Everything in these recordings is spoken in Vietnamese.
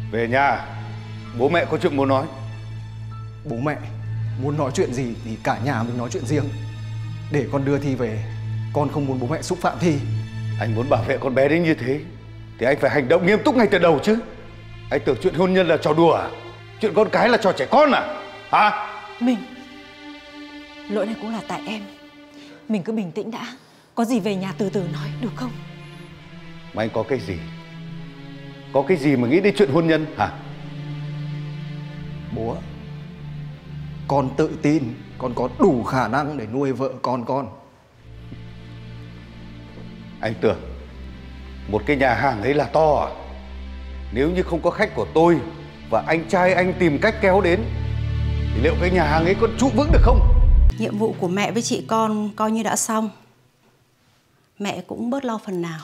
Về nhà, bố mẹ có chuyện muốn nói. Bố mẹ muốn nói chuyện gì thì cả nhà mình nói chuyện riêng. Để con đưa Thi về. Con không muốn bố mẹ xúc phạm Thi. Anh muốn bảo vệ con bé đến như thế thì anh phải hành động nghiêm túc ngay từ đầu chứ. Anh tưởng chuyện hôn nhân là trò đùa à? Chuyện con cái là trò trẻ con à? Hả? Mình, lỗi này cũng là tại em. Mình cứ bình tĩnh đã. Có gì về nhà từ từ nói, được không? Mà anh có cái gì? Có cái gì mà nghĩ đến chuyện hôn nhân hả? Bố ạ, con tự tin con có đủ khả năng để nuôi vợ con. Anh tưởng một cái nhà hàng ấy là to à? Nếu như không có khách của tôi và anh trai anh tìm cách kéo đến thì liệu cái nhà hàng ấy có trụ vững được không? Nhiệm vụ của mẹ với chị con coi như đã xong. Mẹ cũng bớt lo phần nào.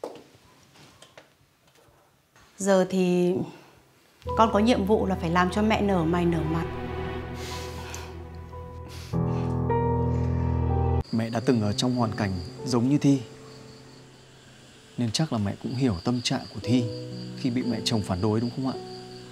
Giờ thì con có nhiệm vụ là phải làm cho mẹ nở mày nở mặt. Mẹ đã từng ở trong hoàn cảnh giống như Thi, nên chắc là mẹ cũng hiểu tâm trạng của Thi khi bị mẹ chồng phản đối, đúng không ạ?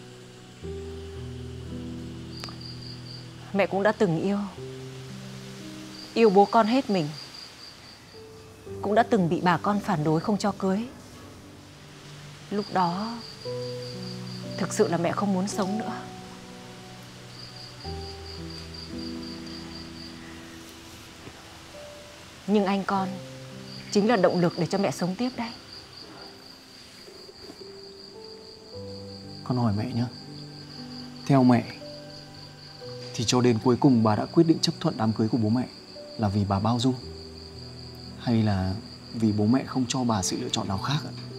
Mẹ cũng đã từng yêu bố con hết mình. Cũng đã từng bị bà con phản đối không cho cưới. Lúc đó thực sự là mẹ không muốn sống nữa. Nhưng anh con chính là động lực để cho mẹ sống tiếp đấy. Con hỏi mẹ nhé. Theo mẹ thì cho đến cuối cùng bà đã quyết định chấp thuận đám cưới của bố mẹ là vì bà bao dung, hay là vì bố mẹ không cho bà sự lựa chọn nào khác ạ?